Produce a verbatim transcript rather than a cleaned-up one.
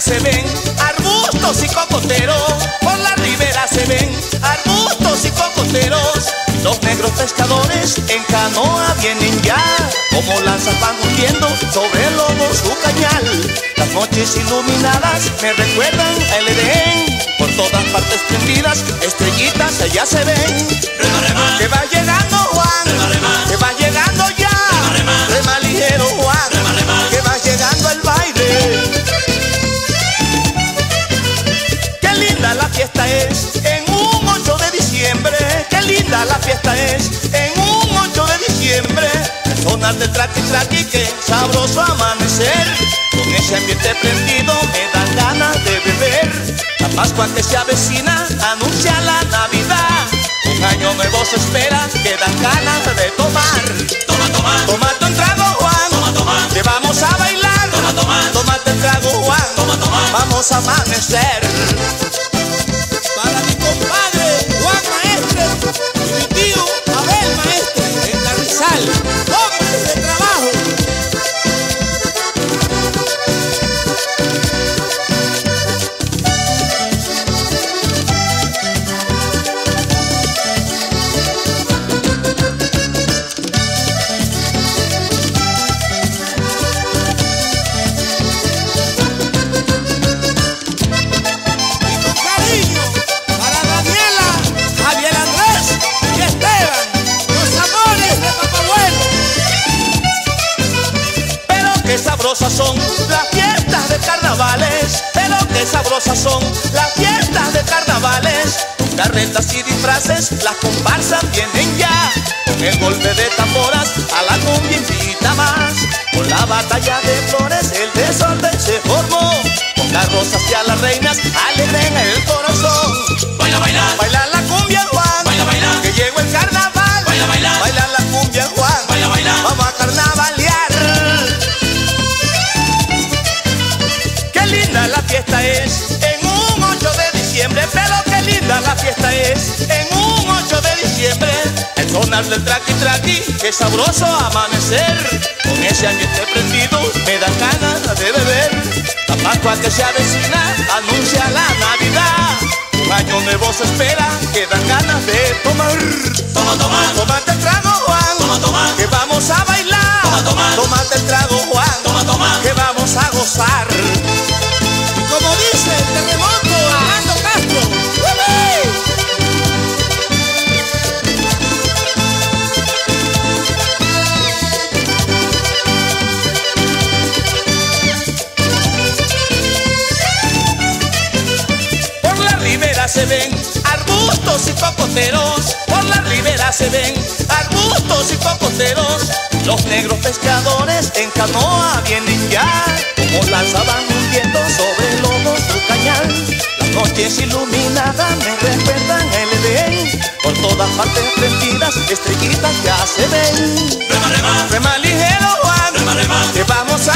se ven arbustos y cocoteros, por la ribera se ven arbustos y cocoteros. Los negros pescadores en canoa vienen ya, como lanzas van hundiendo sobre el lodo su cañal. Las noches iluminadas me recuerdan el Edén, por todas partes prendidas, estrellitas allá se ven. Rema, rema, que va llegando Juan, rema, rema, que va llegando ya, rema, rema, rema ligero Juan, rema, rema, que va llegando el baile. Qué linda la fiesta es en un ocho de diciembre, qué linda la fiesta es en un ocho de diciembre. El sonar del traqui traqui, qué sabroso amanecer, con ese ambiente prendido me dan ganas de beber. La Pascua que se avecina anuncia la Navidad, un año nuevo se espera, que dan ganas de tomar. toma, toma, Tómate un trago Juan, toma, toma, que vamos a bailar. toma, toma, Tómate un trago Juan, toma, toma. vamos a amanecer. Para mi compadre Juan Maestre y mi tío Abel Maestre en Carrizal, hombres de trabajo. Y con cariño para Daniela, Javier Andrés y Esteban, los amores de Papá Bueno. Pero qué sabrosas son las fiestas de carnavales, pero qué sabrosas son las fiestas de carnavales. Con carretas y disfraces las comparsas vienen ya, con el golpe de tamboras a la cumbia invita más. Con la batalla de flores el desorden se formó, con carrozas y a las reinas alegren el corazón. Baila, baila, Baila la cumbia Juan, baila, baila, que llegó el carnaval. baila, baila, Baila la cumbia Juan, baila, baila. vamos a carnavalear. Qué linda la fiesta es en un ocho de diciembre, pero qué linda la fiesta es en un ocho de diciembre. El sonar del traqui traqui, qué sabroso amanecer, con ese ambiente prendido me dan ganas de beber. La Pascua que se avecina anuncia la Navidad, un año nuevo se espera, que dan ganas de tomar. Toma, toma, Tómate el trago Juan, toma, toma, que vamos a bailar. Toma, toma. Tómate el trago Juan, toma, toma. que vamos a gozar. Y como dice el terremoto Armando Castro, ¡uhú! Por la ribera se ven arbustos y cocoteros, por la ribera se ven arbustos y cocoteros. Los negros pescadores en canoa vienen ya, como lanzas van hundiendo sobre el lodo su cañal. Las noches iluminadas me recuerdan el Edén, por todas partes prendidas, estrellitas ya se ven. Rema, rema, Rema ligero Juan, rema, rema, que vamos a